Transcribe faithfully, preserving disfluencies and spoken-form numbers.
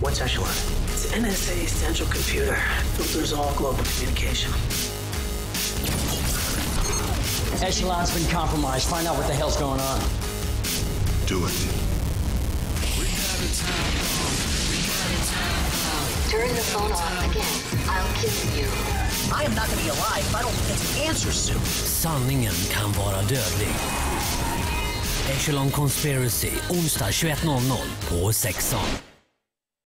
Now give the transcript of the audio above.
What's Echelon? It's N S A central computer. Filters all global communication. Echelon's been compromised. Find out what the hell's going on. Do it. Turn the phone off again. I'll kill you. I am not gonna be alive if I don't get the answer soon. Sanningen kan vara dödlig. Echelon Conspiracy, onsdag tjugoett noll noll på Sexan.